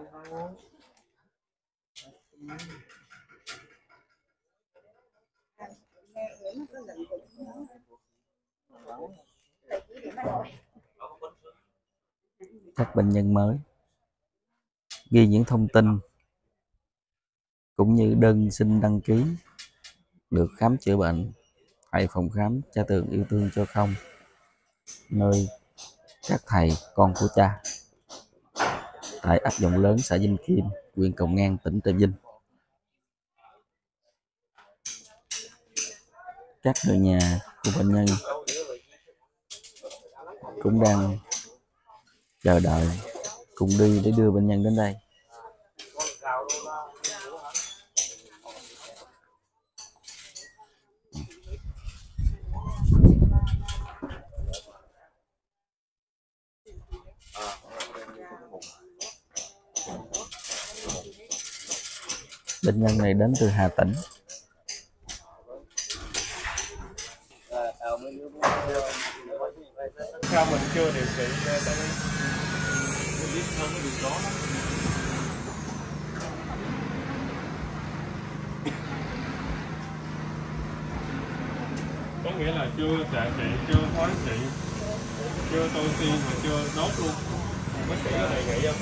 Các bệnh nhân mới ghi những thông tin cũng như đơn xin đăng ký được khám chữa bệnh tại phòng khám Cha Tường Yêu Thương Cho Không, nơi các thầy con của cha, tại ấp Dòng Lớn, xã Vinh Kim, huyện Cầu Ngang, tỉnh Trà Vinh. Các người nhà của bệnh nhân cũng đang chờ đợi cùng đi để đưa bệnh nhân đến đây. Bệnh nhân này đến từ Hà Tĩnh. Sao mình chưa điều trị ta biết không có điều đó. Có nghĩa là chưa xạ trị, chưa thoái trị, chưa toxin mà chưa đốt luôn. Bác sĩ có đề nghị không?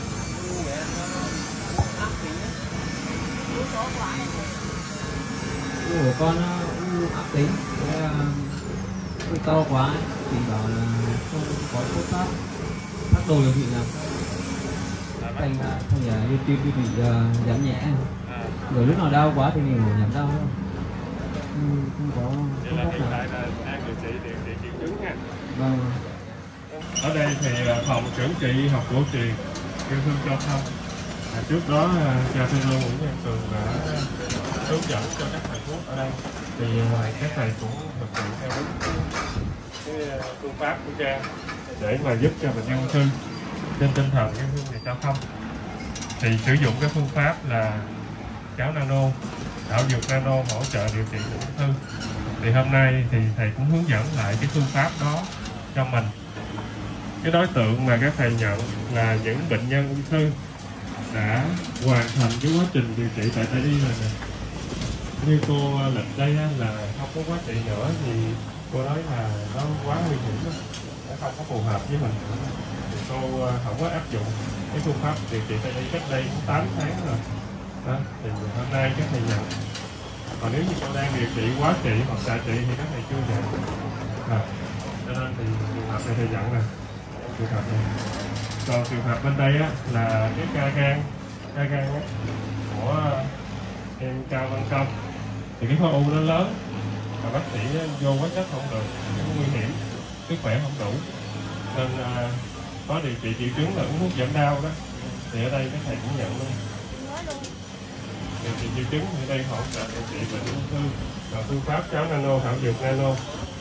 Của con nó ác tính, hơi to quá thì bảo là không có thuốc pháp phát đồ điều trị nào thành không nhà YouTube bị giảm nhẹ rồi lúc nào đau quá thì mình giảm đau không có vậy là hiện tại là đang điều trị triệu chứng nha. Vâng. Ở đây thì phòng chẩn trị học cổ truyền Yêu Thương Cho Không. Trước đó cha Phi Lô Nguyễn Văn Tường đã hướng dẫn cho các thầy thuốc ở đây, thì các thầy cũng thực hiện theo đúng cái phương pháp của cha để mà giúp cho bệnh nhân ung thư trên tinh thần yêu thương về Cho Không. Thì sử dụng cái phương pháp là cháo nano, thảo dược nano hỗ trợ điều trị ung thư. Thì hôm nay thì thầy cũng hướng dẫn lại cái phương pháp đó cho mình. Cái đối tượng mà các thầy nhận là những bệnh nhân ung thư đã hoàn thành cái quá trình điều trị tại Tây Y rồi nè. Như cô Lịch đây là không có quá trị nữa thì cô nói là nó quá nguy hiểm đó, nó không có phù hợp với mình nữa. Thì cô không có áp dụng cái phương pháp điều trị Tây Y cách đây 8 tháng rồi đó. Thì hôm nay các thầy nhận. Còn nếu như cô đang điều trị quá trị hoặc xạ trị thì các thầy chưa nhận. Cho nên thì trường hợp này thầy nhận nè, trường hợp này. Còn trường hợp bên đây á, là cái ca gan á, của em Cao Văn Công, thì cái khối u nó lớn và bác sĩ vô quá chất không được, nó nguy hiểm, sức khỏe không đủ, nên có điều trị triệu chứng là uống thuốc giảm đau đó. Thì ở đây các thầy cũng nhận luôn. Điều trị triệu chứng ở đây hỗ trợ điều trị bệnh ung thư và phương pháp cháo nano, thảo dược nano.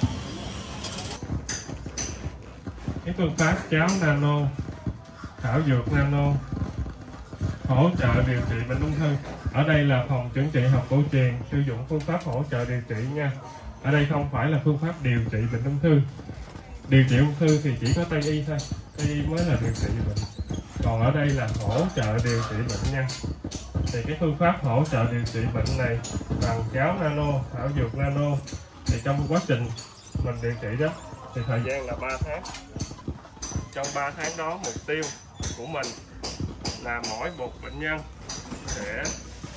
Cái phương pháp cháo nano, thảo dược nano hỗ trợ điều trị bệnh ung thư. Ở đây là phòng chẩn trị học cổ truyền sử dụng phương pháp hỗ trợ điều trị nha. Ở đây không phải là phương pháp điều trị bệnh ung thư. Điều trị ung thư thì chỉ có Tây Y thôi, Tây Y mới là điều trị bệnh. Còn ở đây là hỗ trợ điều trị bệnh nha. Thì cái phương pháp hỗ trợ điều trị bệnh này bằng cháo nano, thảo dược nano, thì trong quá trình mình điều trị đó thì thời gian là 3 tháng. Trong 3 tháng đó, mục tiêu của mình là mỗi một bệnh nhân sẽ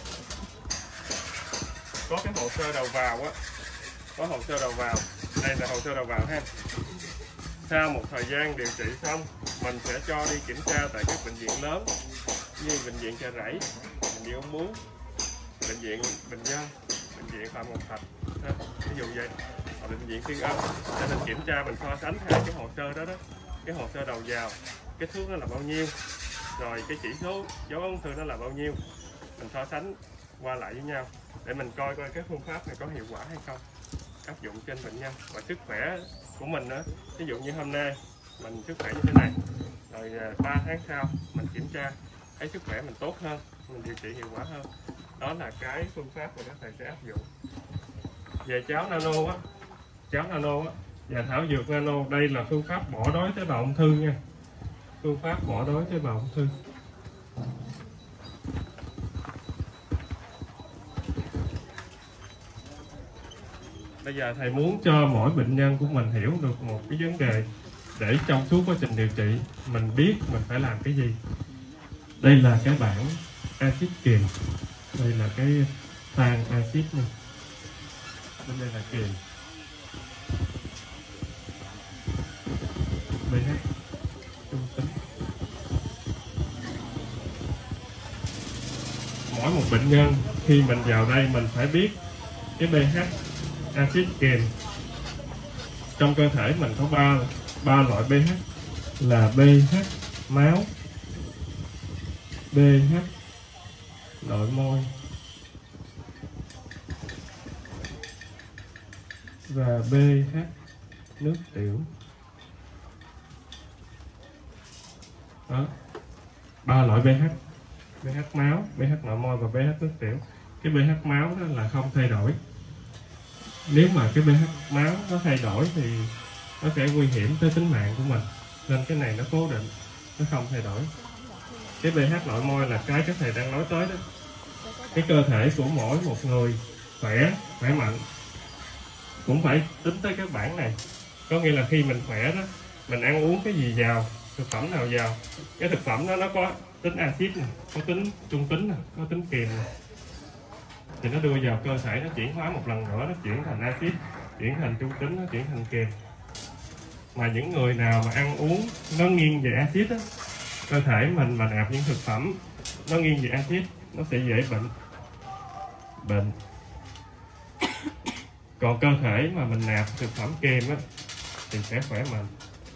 có cái hồ sơ đầu vào á, có hồ sơ đầu vào. Đây là hồ sơ đầu vào ha. Sau một thời gian điều trị xong, mình sẽ cho đi kiểm tra tại các bệnh viện lớn như bệnh viện Chợ Rẫy, bệnh viện Ung Bướu, bệnh viện Bình Dân, bệnh viện Phạm Ngọc Thạch, ví dụ vậy, hoặc bệnh viện Thiên Ân, để mình kiểm tra, mình so sánh hai cái hồ sơ đó đó, cái hồ sơ đầu vào, kích thước nó là bao nhiêu, rồi cái chỉ số dấu ung thư nó là bao nhiêu, mình so sánh qua lại với nhau để mình coi cái phương pháp này có hiệu quả hay không, áp dụng trên bệnh nhân và sức khỏe của mình nữa. Ví dụ như hôm nay mình sức khỏe như thế này, rồi 3 tháng sau mình kiểm tra thấy sức khỏe mình tốt hơn, mình điều trị hiệu quả hơn. Đó là cái phương pháp mà các thầy sẽ áp dụng. Về cháo nano á, và thảo dược nano, đây là phương pháp bỏ đói tế bào ung thư nha. Phương pháp bỏ đói tế bào ung thư. Bây giờ thầy muốn cho mỗi bệnh nhân của mình hiểu được một cái vấn đề để trong suốt quá trình điều trị mình biết mình phải làm cái gì. Đây là cái bảng axit kiềm, đây là cái thang axit này, bên đây là kiềm, pH trung tính. Mỗi một bệnh nhân khi mình vào đây mình phải biết cái pH axit kiềm trong cơ thể mình có ba loại pH là pH máu, pH nội môi và pH nước tiểu. Đó, ba loại pH: pH máu, pH nội môi và pH nước tiểu. Cái pH máu đó là không thay đổi. Nếu mà cái pH máu nó thay đổi thì nó sẽ nguy hiểm tới tính mạng của mình, nên cái này nó cố định, nó không thay đổi. Cái pH nội môi là cái các thầy đang nói tới đó. Cái cơ thể của mỗi một người khỏe mạnh cũng phải tính tới cái bảng này. Có nghĩa là khi mình khỏe đó, mình ăn uống cái gì vào, thực phẩm nào vào, cái thực phẩm đó nó có tính axit này, có tính trung tính này, có tính kiềm này, thì nó đưa vào cơ thể, nó chuyển hóa một lần nữa, nó chuyển thành axit, chuyển thành trung tính, nó chuyển thành kiềm. Mà những người nào mà ăn uống nó nghiêng về axit á, cơ thể mình mà nạp những thực phẩm nó nghiêng về axit, nó sẽ dễ bệnh. Còn cơ thể mà mình nạp thực phẩm kiềm á thì sẽ khỏe mạnh.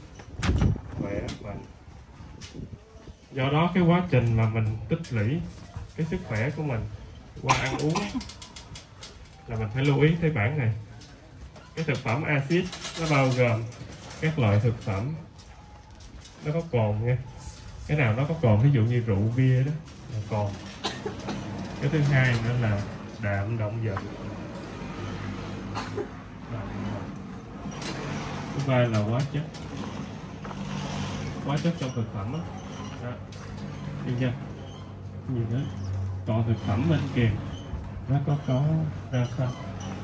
Do đó cái quá trình mà mình tích lũy cái sức khỏe của mình qua ăn uống là mình phải lưu ý tới bảng này. Cái thực phẩm axit nó bao gồm các loại thực phẩm nó có cồn nha. Cái nào nó có cồn, ví dụ như rượu bia đó là cồn. Cái thứ hai nữa là đạm động vật. Thứ ba là hóa chất trong thực phẩm đó. Được chưa? Nhìn đó. Còn thực phẩm bên kiềm nó có rau xanh,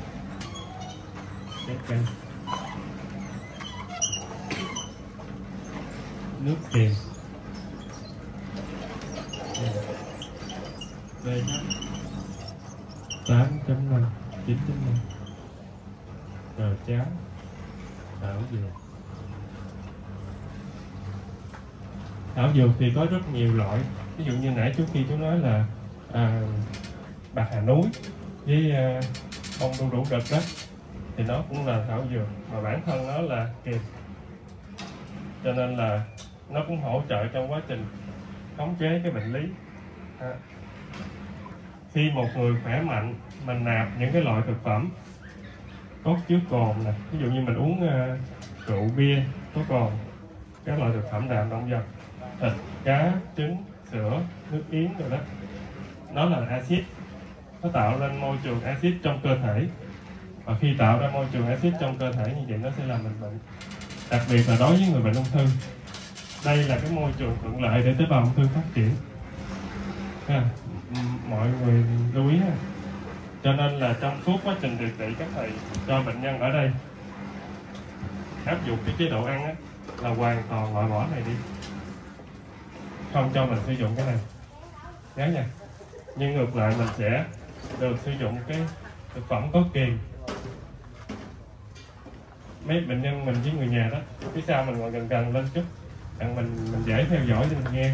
trái cây, nước kiềm, pH 8.5, 9.5, rồi cháo, thảo dược. Thảo dược thì có rất nhiều loại. Ví dụ như nãy trước khi chú nói là bạc hà núi với bông đu đủ đực đó, thì nó cũng là thảo dược, mà bản thân nó là kiềm, cho nên là nó cũng hỗ trợ trong quá trình khống chế cái bệnh lý. Khi một người khỏe mạnh mình nạp những cái loại thực phẩm có chứa cồn nè, ví dụ như mình uống rượu bia có cồn, các loại thực phẩm đạm động vật, thịt, cá, trứng, sữa, nước yến rồi đó, nó là axit, nó tạo ra môi trường axit trong cơ thể, và khi tạo ra môi trường axit trong cơ thể như vậy nó sẽ làm mình bệnh. Đặc biệt là đối với người bệnh ung thư, đây là cái môi trường thuận lợi để tế bào ung thư phát triển. Mọi người lưu ý ha. Cho nên là trong suốt quá trình điều trị, các thầy cho bệnh nhân ở đây áp dụng cái chế độ ăn á, là hoàn toàn loại bỏ này đi, không cho mình sử dụng cái này, nhớ nha. Nhưng ngược lại mình sẽ được sử dụng cái thực phẩm có kiềm. Mấy bệnh nhân mình với người nhà đó, phía sau mình ngồi gần lên chút, đặng mình dễ theo dõi cho mình nghe.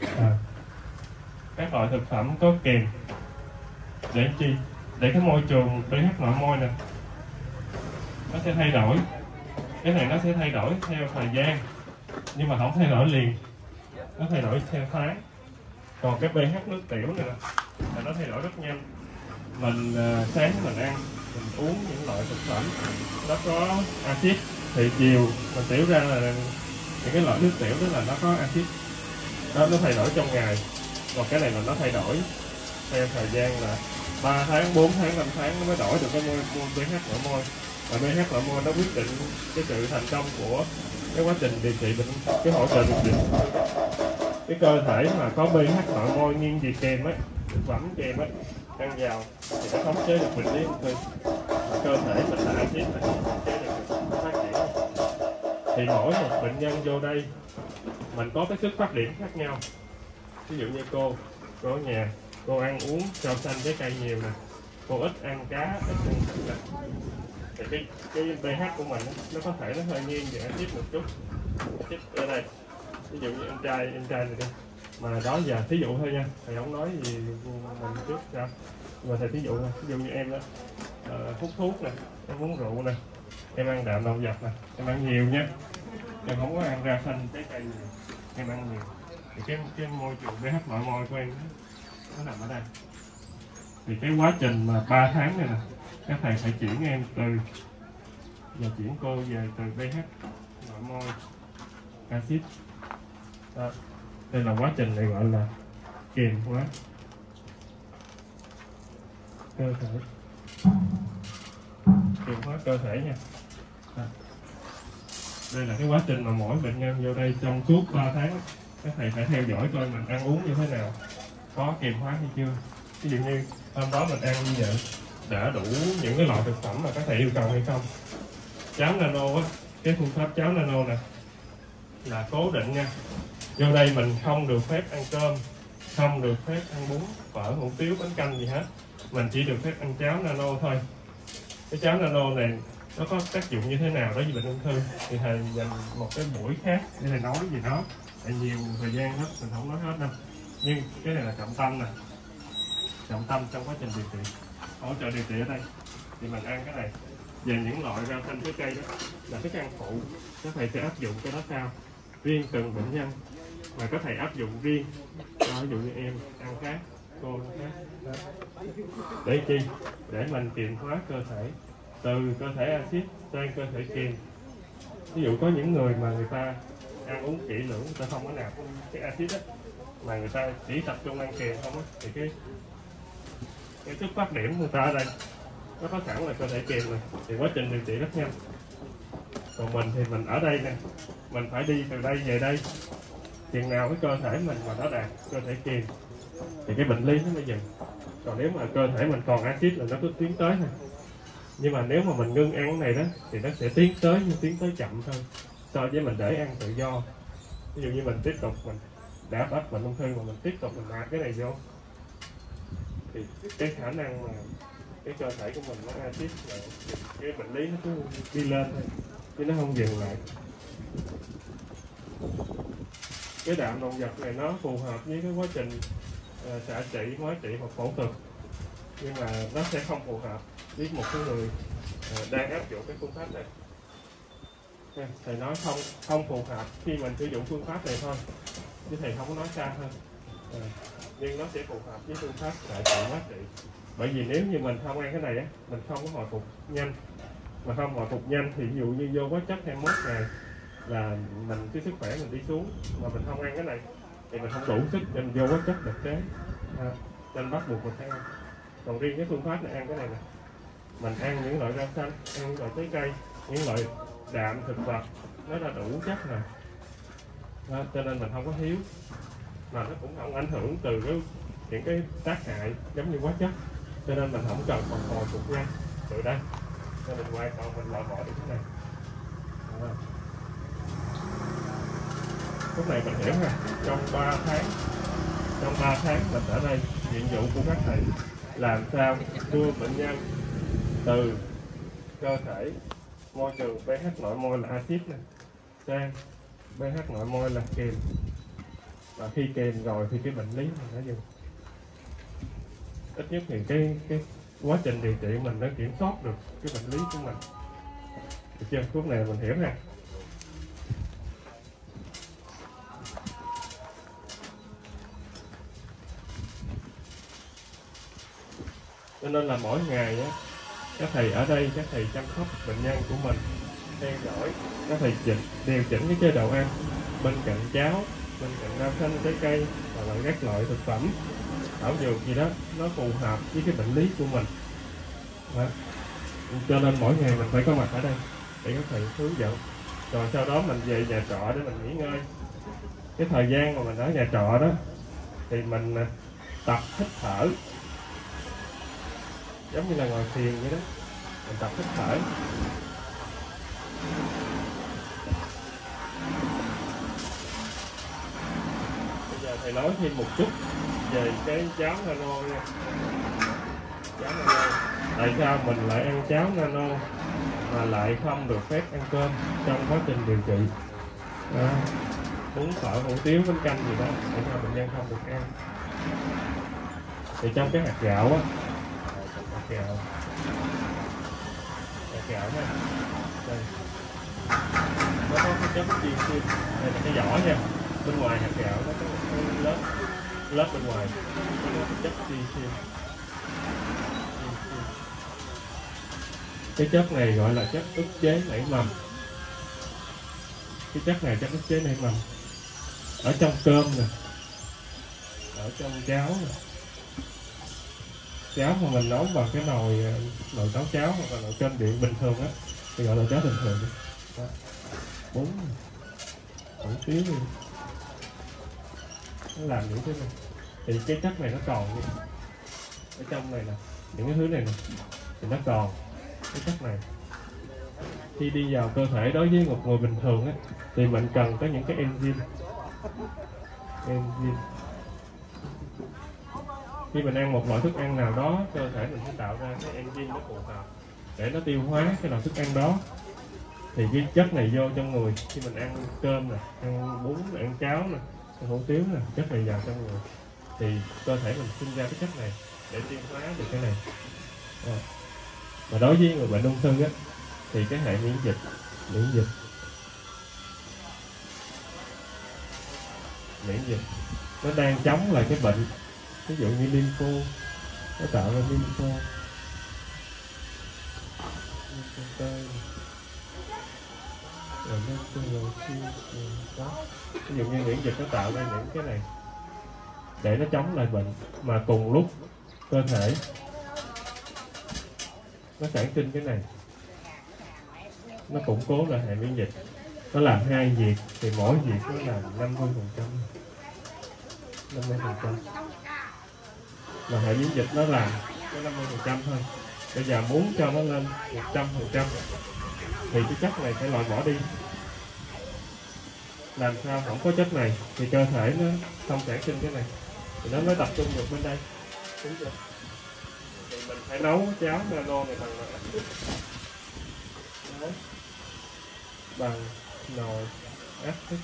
Các loại thực phẩm có kiềm để chi? Để cái môi trường pH nội môi nè nó sẽ thay đổi. Cái này nó sẽ thay đổi theo thời gian, nhưng mà không thay đổi liền, nó thay đổi theo tháng. Còn cái pH nước tiểu này là nó thay đổi rất nhanh. Mình sáng mình ăn, mình uống những loại thực phẩm nó có axit thì chiều mình tiểu ra là những cái loại nước tiểu đó là nó có axit đó, nó thay đổi trong ngày. Còn cái này là nó thay đổi theo thời gian là 3 tháng, 4 tháng, 5 tháng nó mới đổi được cái pH nội môi. Và pH nội môi nó quyết định cái sự thành công của cái quá trình điều trị bệnh, cái hỗ trợ điều trị. Cái cơ thể mà có pH nội môi nghiêng về kiềm ấy, thực phẩm kiềm ấy, ăn vào thì nó khống chế được bệnh lý ung thư. cơ thể mình là axit là phát triển. Thì mỗi một bệnh nhân vô đây mình có cái sức phát điểm khác nhau. Ví dụ như cô ở nhà cô ăn uống rau xanh trái cây nhiều nè, cô ít ăn cá, ít ăn thịt nè, thì cái pH của mình nó có thể nó hơi nghiêng về axit một chút. Axit ở đây ví dụ như em trai này đi, mà đó giờ thí dụ thôi nha, thầy không nói gì mình trước sao, mà thầy thí dụ thôi, ví dụ như em đó hút thuốc nè, em uống rượu nè, em ăn đạm động vật nè, em ăn nhiều nha, em không có ăn rau xanh trái cây nhiều, em ăn nhiều thì cái môi trường pH nội môi của em nó nằm ở đây. Thì cái quá trình mà 3 tháng này nè, các thầy phải chuyển em từ và chuyển cô về từ pH nội môi axit. Đây là quá trình này gọi là kiềm hóa cơ thể, kiềm hóa cơ thể nha. Đây là cái quá trình mà mỗi bệnh nhân vô đây trong suốt 3 tháng các thầy phải theo dõi coi mình ăn uống như thế nào, có kiềm hóa hay chưa. Ví dụ như hôm đó mình ăn như vậy đã đủ những cái loại thực phẩm mà các thầy yêu cầu hay không. Cháo nano á, cái phương pháp cháo nano nè là cố định nha. Vô đây mình không được phép ăn cơm, không được phép ăn bún, phở, hủ tiếu, bánh canh gì hết. Mình chỉ được phép ăn cháo nano thôi. Cái cháo nano này nó có tác dụng như thế nào đối với bệnh ung thư thì thầy dành một cái buổi khác để thầy nói về nó. Tại nhiều thời gian đó mình không nói hết đâu. Nhưng cái này là trọng tâm nè, trọng tâm trong quá trình điều trị, hỗ trợ điều trị ở đây. Thì mình ăn cái này về những loại rau xanh trái cây đó là thức ăn phụ, các thầy sẽ áp dụng cái đó sao riêng từng bệnh nhân, mà có thầy áp dụng riêng ví dụ như em ăn khác, cô ăn khác đó. Để chi? Để mình kiềm hóa cơ thể từ cơ thể axit sang cơ thể kiềm. Ví dụ có những người mà người ta ăn uống kỹ lưỡng, người ta không có nạp cái axit á, mà người ta chỉ tập trung ăn kiềm không á, thì cái xuất phát điểm của người ta ở đây nó có sẵn là cơ thể kiềm rồi, thì quá trình điều trị rất nhanh. Còn mình thì mình ở đây nè, mình phải đi từ đây về đây, chừng nào cái cơ thể mình mà nó đạt cơ thể kiềm thì cái bệnh lý nó mới dừng. Còn nếu mà cơ thể mình còn axit là nó cứ tiến tới thôi. Nhưng mà nếu mà mình ngưng ăn cái này đó thì nó sẽ tiến tới, nhưng tiến tới chậm thôi so với mình để ăn tự do. Ví dụ như mình tiếp tục mình đã bắt bệnh ung thư mà mình tiếp tục mình nạp cái này vô thì cái khả năng mà cái cơ thể của mình nó axit là cái bệnh lý nó cứ đi lên thôi chứ nó không dừng lại. Cái đạm động vật này nó phù hợp với cái quá trình xạ trị, hóa trị hoặc phẫu thuật, nhưng mà nó sẽ không phù hợp với một cái người đang áp dụng cái phương pháp này. Thầy nói không phù hợp khi mình sử dụng phương pháp này thôi, chứ thầy không có nói xa hơn. Nhưng nó sẽ phù hợp với phương pháp xạ trị, hóa trị. Bởi vì nếu như mình không ăn cái này á, mình không có hồi phục nhanh. Mà không hồi phục nhanh thì ví dụ như vô quá chất 21 ngày là mình cái sức khỏe mình đi xuống, mà mình không ăn cái này thì mình không đủ sức để mình vô quá chất thực tế, nên bắt buộc mình phải ăn. Còn riêng cái phương pháp này ăn cái này nè, mình ăn những loại rau xanh, ăn những loại trái cây, những loại đạm thực vật nó đã đủ chất rồi, cho nên mình không có thiếu, mà nó cũng không ảnh hưởng từ những cái tác hại giống như hóa chất, cho nên mình không cần còn hồi phục nhanh từ đây, nên mình hoàn toàn mình loại bỏ được cái này. Lúc này mình hiểu ha, trong 3 tháng mình ở đây, nhiệm vụ của các thầy làm sao đưa bệnh nhân từ cơ thể môi trường pH nội môi là axit này sang pH nội môi là kiềm, và khi kiềm rồi thì cái bệnh lý mình đã dừng. Ít nhất thì cái quá trình điều trị mình đã kiểm soát được cái bệnh lý của mình, được chưa? Lúc này mình hiểu ha. Cho nên là mỗi ngày á, các thầy ở đây, các thầy chăm sóc bệnh nhân của mình, theo dõi, các thầy điều chỉnh cái chế độ ăn, bên cạnh cháo, bên cạnh rau xanh, trái cây và các loại thực phẩm, thảo dược gì đó nó phù hợp với cái bệnh lý của mình. Đó. Cho nên mỗi ngày mình phải có mặt ở đây để các thầy hướng dẫn. Rồi sau đó mình về nhà trọ để mình nghỉ ngơi. Cái thời gian mà mình ở nhà trọ đó thì mình tập hít thở, giống như là ngồi thiền vậy đó. mình tập hít thở. Bây giờ thầy nói thêm một chút về cái cháo nano nha. Cháo nano, tại sao mình lại ăn cháo nano mà lại không được phép ăn cơm trong quá trình điều trị? Bún phở hủ tiếu bánh canh gì đó, tại sao bệnh nhân không được ăn? Thì trong cái hạt gạo á, hạt gạo này đây, nó có cái chất chuyên, đây là cái vỏ nha, bên ngoài hạt gạo nó có cái lớp bên ngoài nó có cái chất chuyên. Cái chất này gọi là chất ức chế nảy mầm. Cái chất này chất ức chế nảy mầm ở trong cơm nè, ở trong cháo nè. Cháo mà mình nấu vào cái nồi nấu cháo hoặc là nồi cơm điện bình thường á thì gọi là cháo bình thường. Bún, hủ tiếu đi, nó làm những thế này thì cái chất này nó còn ở trong này nè, những cái thứ này nè thì nó còn cái chất này. Khi đi vào cơ thể đối với một người bình thường á thì mình cần có những cái enzyme. Khi mình ăn một loại thức ăn nào đó, cơ thể mình sẽ tạo ra cái enzyme nó phù hợp để nó tiêu hóa cái loại thức ăn đó. Thì cái chất này vô trong người, khi mình ăn cơm nè, ăn bún, ăn cháo nè, ăn hủ tiếu nè, chất này vào trong người thì cơ thể mình sinh ra cái chất này để tiêu hóa được cái này. Và đối với người bệnh ung thư á thì cái hệ miễn dịch nó đang chống lại cái bệnh, ví dụ như lympho, nó tạo ra lympho rồi đó. Ví dụ như miễn dịch nó tạo ra những cái này để nó chống lại bệnh, mà cùng lúc cơ thể nó sản sinh cái này, nó củng cố lại hệ miễn dịch. Nó làm hai việc thì mỗi việc nó làm 50%. Mà hệ miễn dịch nó làm có 50% thôi. Bây giờ muốn cho nó lên 100% thì cái chất này phải loại bỏ đi. Làm sao không có chất này thì cơ thể nó không sản sinh cái này, thì nó mới tập trung được bên đây. Đúng chưa? Thì mình phải nấu cháo nano này bằng nồi áp suất.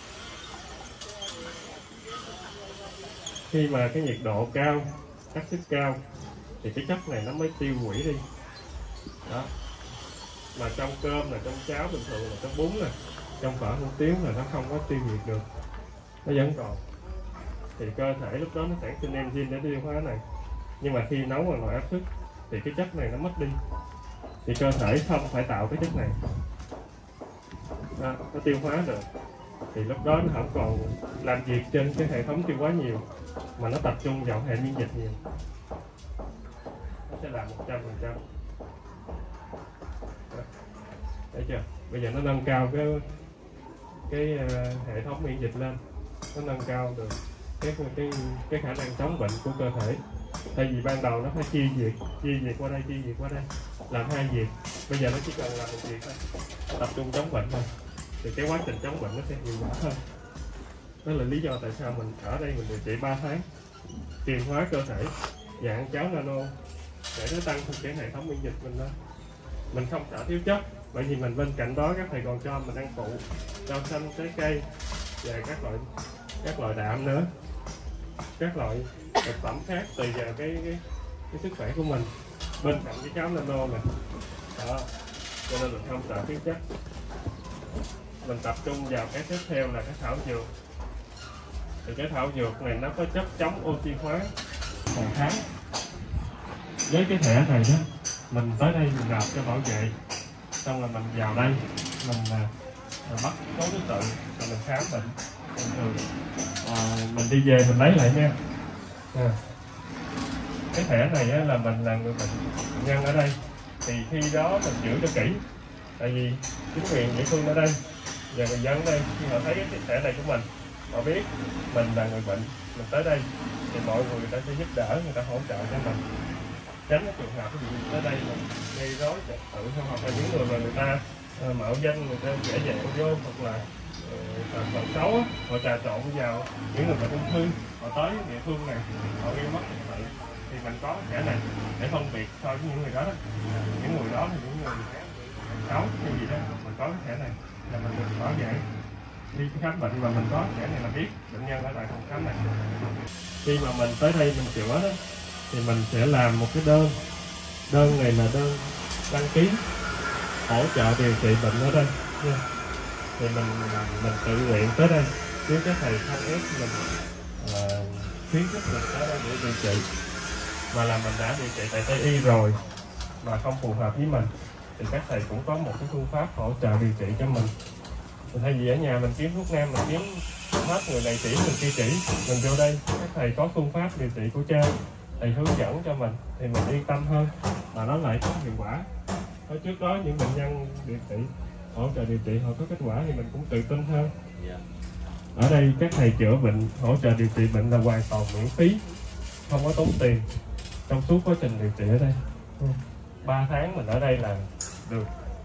Khi mà cái nhiệt độ cao, áp suất cao thì cái chất này nó mới tiêu hủy đi. Đó. Mà trong cơm là trong cháo bình thường là trong bún nè, trong phở hủ tiếu là nó không có tiêu diệt được, nó vẫn còn. Thì cơ thể lúc đó nó sản sinh enzyme để tiêu hóa này. Nhưng mà khi nấu bằng nồi áp suất thì cái chất này nó mất đi, thì cơ thể không phải tạo cái chất này. Đó, nó tiêu hóa được thì lúc đó nó không còn làm việc trên cái hệ thống tiêu hóa nhiều, mà nó tập trung vào hệ miễn dịch nhiều, nó sẽ làm 100%. Thấy chưa? Bây giờ nó nâng cao cái hệ thống miễn dịch lên, nó nâng cao được cái khả năng chống bệnh của cơ thể. Tại vì ban đầu nó phải chia diệt qua đây, làm hai việc. Bây giờ nó chỉ cần làm một việc thôi, tập trung chống bệnh thôi, thì cái quá trình chống bệnh nó sẽ hiệu quả hơn. Đó là lý do tại sao mình ở đây mình điều trị 3 tháng, tiêu hóa cơ thể dạng cháo nano để nó tăng cái hệ thống miễn dịch mình lên. Mình không sợ thiếu chất, bởi vì mình bên cạnh đó các thầy còn cho mình ăn phụ, rau xanh, trái cây và các loại đạm nữa, các loại thực phẩm khác tùy vào cái sức khỏe của mình bên cạnh cái cháo nano này. Đó, cho nên mình không sợ thiếu chất. Mình tập trung vào cái tiếp theo là cái thảo dược. Thì cái thảo dược này nó có chất chống oxy hóa phòng kháng. Với cái thẻ này đó, mình tới đây mình nộp cho bảo vệ, xong rồi mình vào đây mình bắt số thứ tự rồi mình khám bệnh bình thường. Mình đi về mình lấy lại nha. Cái thẻ này á, là mình là người bệnh nhân ở đây, thì khi đó mình giữ cho kỹ, tại vì chính quyền địa phương ở đây và người dân ở đây khi họ thấy cái thẻ này của mình, họ biết mình là người bệnh, mình tới đây thì mọi người ta sẽ giúp đỡ, người ta hỗ trợ cho mình. tránh cái trường hợp ví dụ tới đây mình gây rối trật tự, hoặc là những người mà người ta mạo danh, người ta dễ dàng vô hoặc là tật xấu á, họ trà trộn vào những người bệnh ung thư, họ tới địa phương này họ gây mất trật tự, thì mình có thẻ này để phân biệt so với những người đó, những người đó thì những người xấu hay gì đó, mình có cái thẻ này là mình được bảo vệ đi khám bệnh, và mình có thẻ này là biết bệnh nhân ở tại phòng khám này. Khi mà mình tới đây mình chữa đó thì mình sẽ làm một cái đơn này là đơn đăng ký hỗ trợ điều trị bệnh ở đây nha. Thì mình tự nguyện tới đây chứ các thầy không ép mình khuyến khích mình tới đây để điều trị, mà là mình đã điều trị tại Tây Y rồi mà không phù hợp với mình thì các thầy cũng có một cái phương pháp hỗ trợ điều trị cho mình. Thay vì ở nhà mình kiếm thuốc nam, mình kiếm hết người này chỉ mình kia chỉ, mình vô đây các thầy có phương pháp điều trị của cha, thầy hướng dẫn cho mình thì mình yên tâm hơn và nó lại có hiệu quả. Ở trước đó những bệnh nhân điều trị hỗ trợ điều trị họ có kết quả thì mình cũng tự tin hơn. Ở đây các thầy chữa bệnh, hỗ trợ điều trị bệnh là hoàn toàn miễn phí, không có tốn tiền trong suốt quá trình điều trị ở đây. 3 tháng mình ở đây là được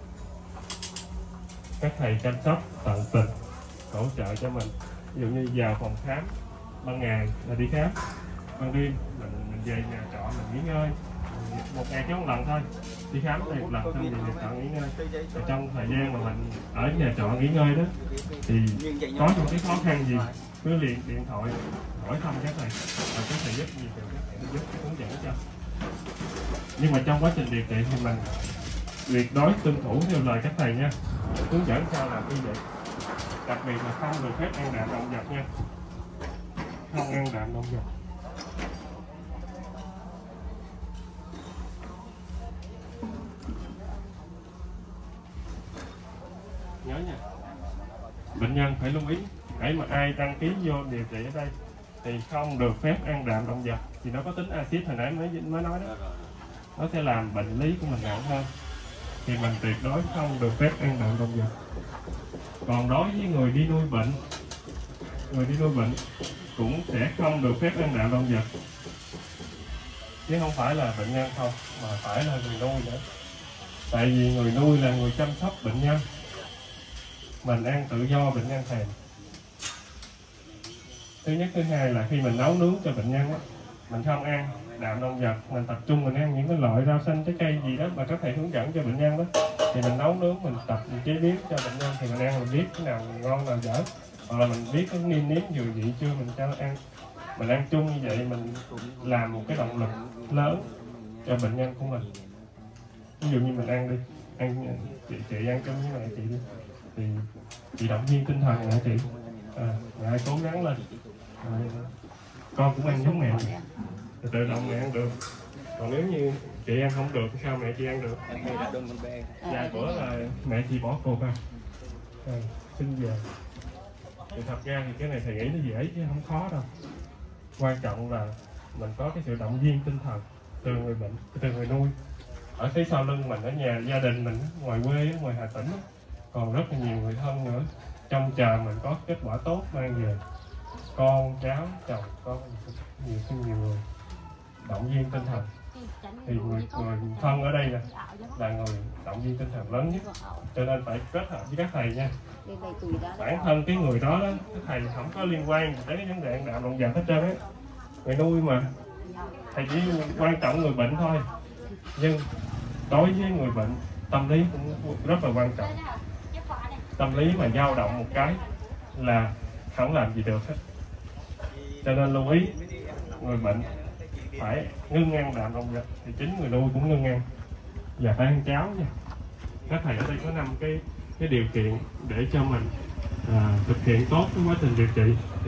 các thầy chăm sóc tận tình, hỗ trợ cho mình. Ví dụ như vào phòng khám ban ngày là đi khám, ban đêm mình về nhà trọ mình nghỉ ngơi, một ngày chỉ một lần thôi, đi khám thì một lần thôi, về nhà trọ nghỉ ngơi. Và trong thời gian mà mình ở nhà trọ nghỉ ngơi đó thì có những cái khó khăn gì cứ liền điện thoại hỏi thăm các thầy, và các thầy giúp gì thì các thầy giúp hướng dẫn cho. Nhưng mà trong quá trình điều trị thì mình tuyệt đối tuân thủ theo lời các thầy nha, hướng dẫn sao làm như vậy. Đặc biệt là không được phép ăn đạm động vật nha, không ăn đạm động vật. Nhớ nha, bệnh nhân phải lưu ý, hãy mà ai đăng ký vô điều trị ở đây thì không được phép ăn đạm động vật, thì nó có tính axit hồi nãy mới nói đó, nó sẽ làm bệnh lý của mình nặng hơn, thì mình tuyệt đối không được phép ăn đạm động vật. Còn đối với người đi nuôi bệnh cũng sẽ không được phép ăn đạm động vật, chứ không phải là bệnh nhân không mà phải là người nuôi nữa. Tại vì người nuôi là người chăm sóc bệnh nhân, mình ăn tự do bệnh nhân thèm. Thứ nhất, thứ hai là khi mình nấu nướng cho bệnh nhân á, mình không ăn đạm động vật, mình tập trung mình ăn những cái loại rau xanh trái cây gì đó mà có thể hướng dẫn cho bệnh nhân đó, thì mình nấu nướng, mình tập mình chế biến cho bệnh nhân thì mình ăn, mình biết cái nào ngon nào dở, hoặc là mình biết cái nêm nếm vừa vị chưa mình cho ăn. Mình ăn chung như vậy mình làm một cái động lực lớn cho bệnh nhân của mình. Ví dụ như mình ăn đi, chị ăn chung với mẹ chị đi, thì chị động viên tinh thần mẹ chị, mẹ cố gắng lên, con cũng ăn giống mẹ, thì tự động mẹ ăn được. Còn nếu như chị ăn không được thì sao mẹ chị ăn được? Vài bữa là mẹ chị bỏ cuộc xin về. Thì thật ra thì cái này thầy nghĩ nó dễ chứ không khó đâu. Quan trọng là mình có cái sự động viên tinh thần từ người bệnh, từ người nuôi. Ở phía sau lưng mình, ở nhà gia đình mình, ngoài quê, ngoài Hà Tĩnh còn rất là nhiều người thân nữa, trông chờ mình có kết quả tốt mang về, con cháu chồng con, nhiều người động viên tinh thần. Thì người thân ở đây nè là người động viên tinh thần lớn nhất, cho nên phải kết hợp với các thầy nha. Bản thân cái người đó các thầy không có liên quan đến cái vấn đề ăn đạm động vật hết trơn á, người nuôi mà, thầy chỉ quan trọng người bệnh thôi. Nhưng đối với người bệnh, tâm lý cũng rất là quan trọng. Tâm lý mà dao động một cái là không làm gì được hết. Cho nên lưu ý, người bệnh phải ngưng ăn đạm động vật thì chính người nuôi cũng ngưng ăn, và phải ăn cháo nha. Các thầy ở đây có 5 cái điều kiện để cho mình thực hiện tốt cái quá trình điều trị. Thì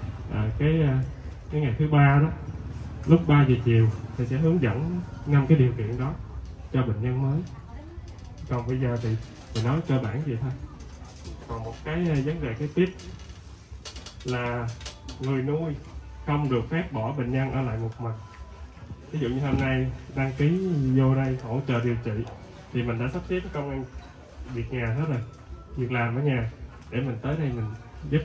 cái ngày thứ 3 đó, lúc 3 giờ chiều thì sẽ hướng dẫn 5 cái điều kiện đó cho bệnh nhân mới. Còn bây giờ thì mình nói cơ bản vậy thôi. Còn một cái vấn đề cái tiếp là người nuôi không được phép bỏ bệnh nhân ở lại một mình. Ví dụ như hôm nay đăng ký vô đây hỗ trợ điều trị thì mình đã sắp xếp công ăn việc nhà hết rồi, việc làm ở nhà, để mình tới đây mình giúp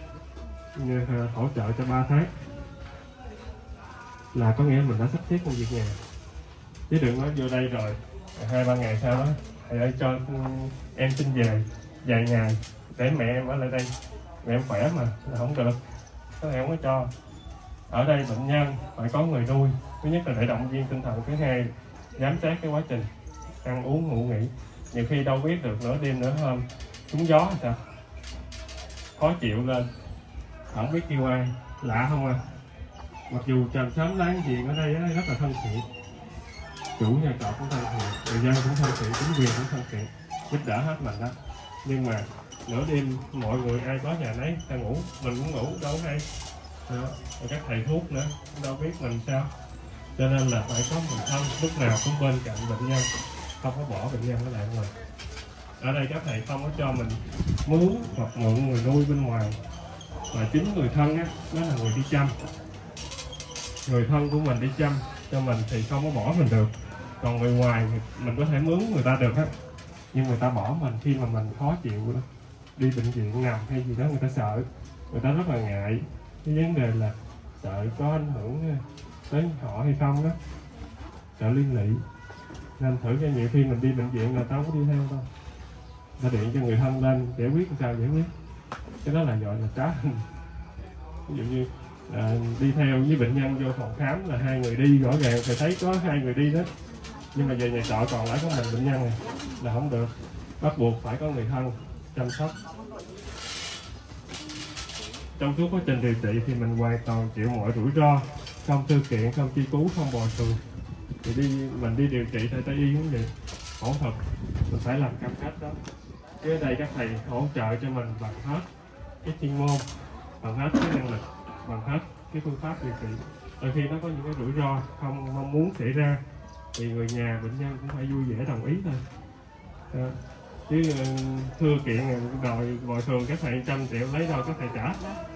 hỗ trợ cho 3 tháng, là có nghĩa mình đã sắp xếp công việc nhà. chứ đừng nói vô đây rồi 2-3 ngày sau đó thầy ơi cho em xin về vài ngày để mẹ em ở lại đây, mẹ em khỏe mà, là không được, thầy không có cho. Ở đây bệnh nhân phải có người nuôi, thứ nhất là để động viên tinh thần, thứ hai giám sát cái quá trình ăn uống ngủ nghỉ. Nhiều khi đâu biết được nửa đêm nửa hôm trúng gió hay sao, khó chịu lên không biết kêu ai, lạ không à. Mặc dù tràm sớm láng giềng ở đây rất là thân thiện, chủ nhà trọ cũng thân thiện, người dân cũng thân thiện, chính quyền cũng thân thiện, giúp đỡ hết mình đó. Nhưng mà nửa đêm mọi người ai có nhà nấy ta ngủ, mình cũng ngủ đâu hay đó. Rồi các thầy thuốc nữa đâu biết mình sao, cho nên là phải có người thân lúc nào cũng bên cạnh bệnh nhân, không có bỏ bệnh nhân ở lại ngoài. Ở đây các thầy không có cho mình mướn hoặc mượn người nuôi bên ngoài, mà chính người thân á, đó là người đi chăm, người thân của mình đi chăm cho mình thì không có bỏ mình được. Còn người ngoài thì mình có thể mướn người ta được á, nhưng người ta bỏ mình khi mà mình khó chịu đó. Đi bệnh viện nằm hay gì đó người ta sợ, người ta rất là ngại. Cái vấn đề là sợ có ảnh hưởng tới họ hay không đó, sợ liên lụy. Nên thử cho nhiều khi mình đi bệnh viện là tao có đi theo đâu, ta điện cho người thân lên giải quyết sao giải quyết, cái đó là gọi là trá hình. Ví dụ như đi theo với bệnh nhân vô phòng khám là 2 người đi, rõ ràng thì thấy có 2 người đi đó, nhưng mà về nhà trọ còn lại có mình bệnh nhân này là không được, bắt buộc phải có người thân chăm sóc. Trong suốt quá trình điều trị thì mình hoàn toàn chịu mọi rủi ro, không thư kiện, không chi cứu, không bồi thường. Thì mình đi điều trị tại Tây Y cũng vậy, phẫu thuật mình phải làm cam kết đó. Chứ ở đây các thầy hỗ trợ cho mình bằng hết cái chuyên môn, bằng hết cái năng lực, bằng hết cái phương pháp điều trị. Đôi khi nó có những cái rủi ro không mong muốn xảy ra thì người nhà bệnh nhân cũng phải vui vẻ đồng ý thôi. Chứ thưa kiện đòi bồi thường các thầy 100 triệu lấy đâu các thầy trả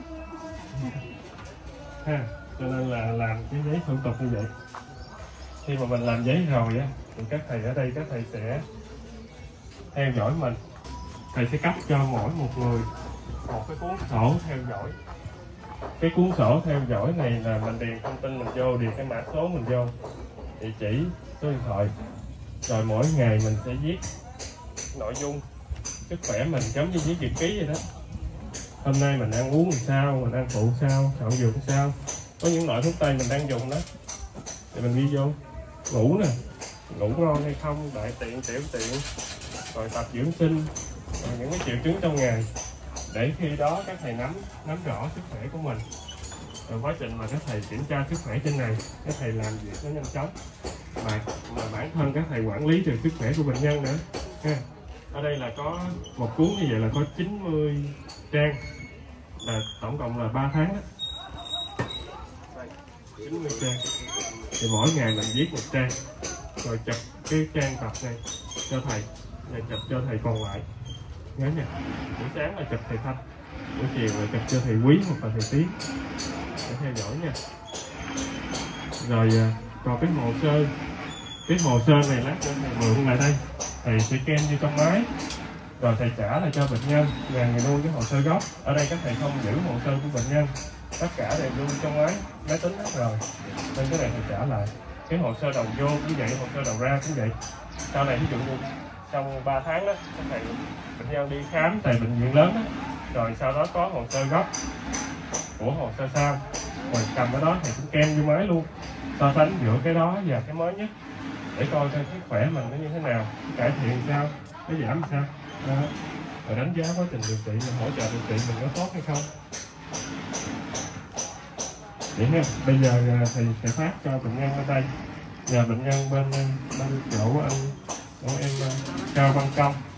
ha. Cho nên là làm cái giấy thủ tục như vậy. Khi mà mình làm giấy rồi á thì các thầy ở đây các thầy sẽ theo dõi mình, thầy sẽ cấp cho mỗi một người một cái cuốn sổ theo dõi. Cái cuốn sổ theo dõi này là mình điền thông tin mình vô, điền cái mã số mình vô, địa chỉ, số điện thoại, rồi mỗi ngày mình sẽ viết nội dung sức khỏe mình giống như giấy nhật ký vậy đó. Hôm nay mình ăn uống làm sao, mình ăn phụ sao, thảo dược làm sao, có những loại thuốc tây mình đang dùng đó thì mình ghi vô. Ngủ nè, ngủ ngon hay không, đại tiện, tiểu tiện, rồi tập dưỡng sinh, rồi những cái triệu chứng trong ngày, để khi đó các thầy nắm rõ sức khỏe của mình. Rồi quá trình mà các thầy kiểm tra sức khỏe trên này, các thầy làm việc nó nhanh chóng, mà bản thân các thầy quản lý được sức khỏe của bệnh nhân nữa ha. Ở đây là có một cuốn như vậy là có 90 trang, là tổng cộng là 3 tháng đó. 90 trang thì mỗi ngày mình viết 1 trang, rồi chụp cái trang tập này cho thầy, rồi chụp cho thầy còn lại. Nhớ nha, buổi sáng là chụp thầy Thanh, buổi chiều là chụp cho thầy Quý hoặc là thầy Tiến để theo dõi nha. Rồi còn cái hồ sơ này lát nữa thầy mượn lại đây, thầy sẽ scan vô trong máy, rồi thầy trả lại cho bệnh nhân và người nuôi cái hồ sơ gốc. Ở đây các thầy không giữ hồ sơ của bệnh nhân, tất cả đều lưu trong máy tính hết rồi, nên cái này thầy trả lại. Cái hồ sơ đầu vô cũng vậy, hồ sơ đầu ra cũng vậy. Sau này ví dụ như trong 3 tháng đó, các thầy bệnh nhân đi khám tại bệnh viện lớn đó, rồi sau đó có hồ sơ gốc của hồ sơ sau, rồi cầm cái đó thầy cũng scan vô máy luôn, so sánh giữa cái đó và cái mới nhất để coi cái sức khỏe mình nó như thế nào, cải thiện sao, nó giảm sao đó. Rồi đánh giá quá trình điều trị, mình hỗ trợ điều trị mình có tốt hay không. Vậy ha, bây giờ thầy sẽ phát cho bệnh nhân ở đây, nhờ bệnh nhân bên chỗ anh của em Cao Văn Công